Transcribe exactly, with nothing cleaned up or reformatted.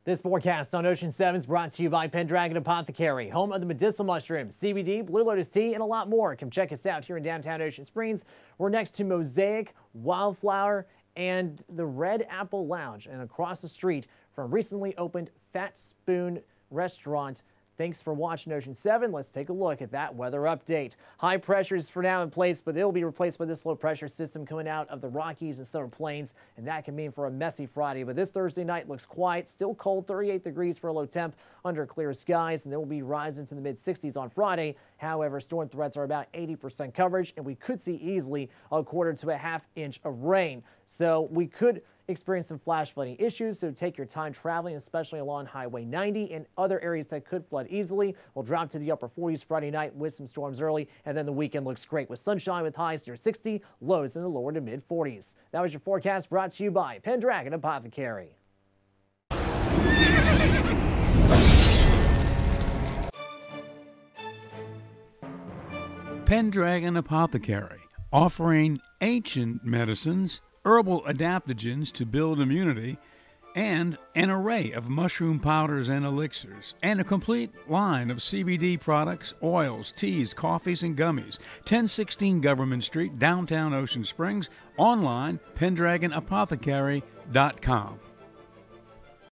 This forecast on Ocean seven is brought to you by Pendragon Apothecary, home of the medicinal mushrooms, C B D, Blue Lotus tea, and a lot more. Come check us out here in downtown Ocean Springs. We're next to Mosaic, Wildflower, and the Red Apple Lounge, and across the street from recently opened Fat Spoon Restaurant. Thanks for watching Ocean seven. Let's take a look at that weather update. High pressures for now in place, but they'll be replaced by this low pressure system coming out of the Rockies and Southern Plains, and that can mean for a messy Friday. But this Thursday night looks quiet, still cold, thirty-eight degrees for a low temp under clear skies, and they will be rising to the mid sixties on Friday. However, storm threats are about eighty percent coverage, and we could see easily a quarter to a half inch of rain. So we could experience some flash flooding issues, so take your time traveling, especially along Highway ninety and other areas that could flood easily. We'll drop to the upper forties Friday night with some storms early, and then the weekend looks great with sunshine with highs near sixty, lows in the lower to mid forties. That was your forecast brought to you by Pendragon Apothecary. Pendragon Apothecary, offering ancient medicines, herbal adaptogens to build immunity, and an array of mushroom powders and elixirs, and a complete line of C B D products, oils, teas, coffees, and gummies. ten sixteen Government Street, downtown Ocean Springs. Online, pendragon apothecary dot com.